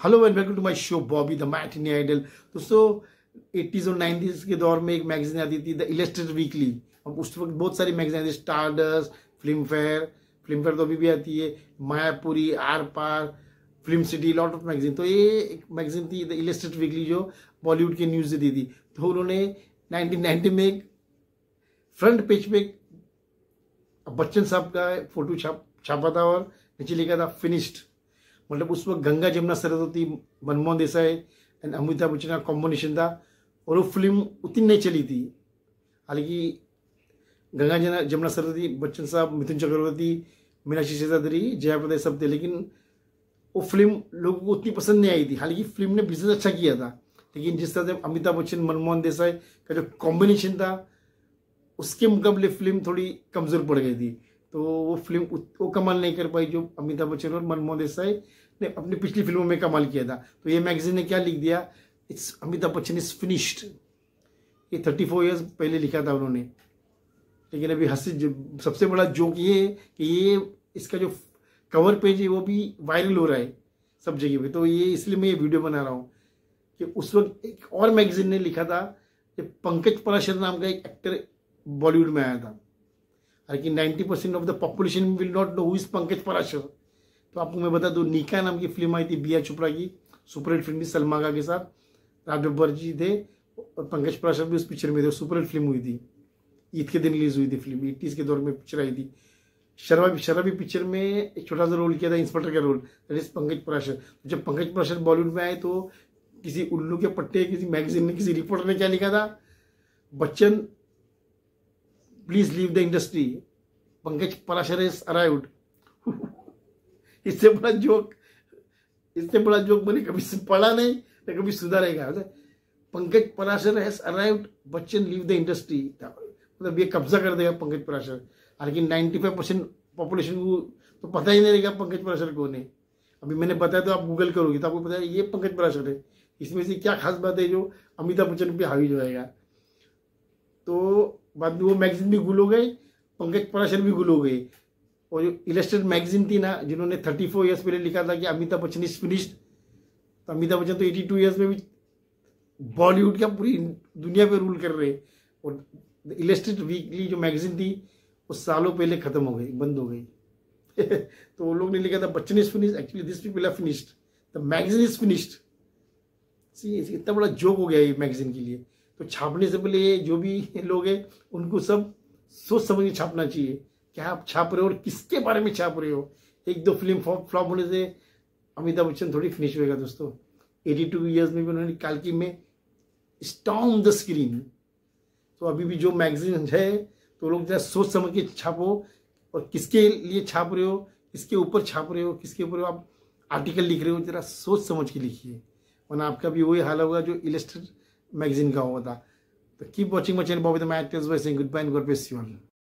Hello and welcome to my show Bobby the matinee idol. दोस्तों 80s और 90s के दौर में एक मैगजीन आती थी द इलस्ट्रेटेड वीकली। अब उस वक्त बहुत सारी मैगजीन आती थी, स्टारडस्ट, फिल्म फेयर तो अभी भी आती है, Mayapuri, Aar Paar, film city, lot of magazine. तो ये एक मैगजीन थी द इलस्ट्रेटेड वीकली जो बॉलीवुड की न्यूज़ देती थी। तो उन्होंने 1990 में एक फ्रंट पेज पे बच्चन साहब का फोटो छापा था और नीचे लिखा था फिनिश्ड। मतलब उस वक्त गंगा जमुना सरस्वती, मनमोहन देसाई एंड अमिताभ बच्चन का कॉम्बिनेशन था और वो फिल्म उतनी नहीं चली थी। हालांकि गंगा जमुना सरस्वती, बच्चन साहब, मिथुन चक्रवर्ती, मीनाक्षी शेषाद्री, जया प्रदा सब थे, लेकिन वो फिल्म लोगों को उतनी पसंद नहीं आई थी। हालांकि फिल्म ने बिजनेस अच्छा किया था, लेकिन जिस तरह से अमिताभ बच्चन, मनमोहन देसाई का जो कॉम्बिनेशन था उसके मुकाबले फिल्म थोड़ी कमज़ोर पड़ गई थी। तो वो फिल्म वो कमाल नहीं कर पाई जो अमिताभ बच्चन और मनमोहन देसाई ने अपनी पिछली फिल्मों में कमाल किया था। तो ये मैगजीन ने क्या लिख दिया, it's Amitabh Bachchan is finished. ये 34 ईयर्स पहले लिखा था उन्होंने, लेकिन अभी सबसे बड़ा जोक ये है कि ये इसका जो कवर पेज है वो भी वायरल हो रहा है सब जगह पे। तो ये इसलिए मैं ये वीडियो बना रहा हूँ कि उस वक्त एक और मैगजीन ने लिखा था कि पंकज पराशर नाम का एक एक्टर बॉलीवुड में आया था। हालांकि 90% of the population will not know who is Pankaj Parashar. तो आपको मैं बता दूं, नीका नाम की फिल्म आई थी बी आर चोपड़ा की, सुपरहिट फिल्म थी, सलमा खान के साथ राज बब्बर जी थे और पंकज पराशर भी उस पिक्चर में थे। सुपरहिट फिल्म हुई थी, ईद के दिन रिलीज हुई थी फिल्म, 80s के दौर में पिक्चर आई थी। शराबी पिक्चर में एक छोटा सा रोल किया था, इंस्पेक्टर का role, that is Pankaj Parashar. जब पंकज पराशर बॉलीवुड में आए तो किसी उल्लू के पट्टे, किसी मैगजीन ने, किसी रिपोर्टर ने क्या लिखा था, Bachchan please leave the industry, Pankaj Parashar is arrived. इससे बड़ा जोक मैंने कभी पढ़ा नहीं ना कभी सुधारेगा। Pankaj Parashar has arrived, Bachchan leave the industry. मतलब ये कब्जा कर देगा पंकज पराशर। हालांकि 95% पॉपुलेशन को तो पता ही नहीं रहेगा पंकज पराशर कौन है। अभी मैंने बताया तो आप गूगल करोगे तो आपको पता है ये पंकज पराशर है। इसमें से क्या खास बात है जो अमिताभ बच्चन पे हावी जाएगा। तो बाद में वो मैगजीन भी गुल हो गए, पंकज पराशर भी गुल हो गए। और जो इलस्ट्रेटेड मैगजीन थी ना, जिन्होंने 34 ईयर्स पहले लिखा था कि अमिताभ बच्चन इज फिनिश्ड, तो अमिताभ बच्चन तो 82 ईयर्स में भी बॉलीवुड का पूरी दुनिया पे रूल कर रहे। और इलस्ट्रेटेड वीकली जो मैगजीन थी वो सालों पहले खत्म हो गई, बंद हो गई। तो वो लोग ने लिखा था Bachchan is finished, actually this people are finished, the magazine is finished. इतना बड़ा जोक हो गया ये मैगजीन के लिए। तो छापने से पहले जो भी लोग हैं उनको सब सोच समझ के छापना चाहिए, क्या आप छाप रहे हो और किसके बारे में छाप रहे हो। एक दो फिल्म फ्लॉप होने से अमिताभ बच्चन थोड़ी फिनिश होगा दोस्तों। 82 ईयर्स में भी उन्होंने काल्की में स्टॉर्म द स्क्रीन। तो अभी भी जो मैगजीन है तो लोग जरा सोच समझ के छापो, और किसके लिए छाप रहे हो, किसके ऊपर छाप रहे हो, किसके ऊपर आप आर्टिकल लिख रहे हो, जरा सोच समझ के लिखिए, वरना आपका भी वही हाल होगा जो इलस्ट्रेटेड मैगजीन का हुआ था। तो keep watching my channel Bobby the matinee idol, good bye and God bless you all.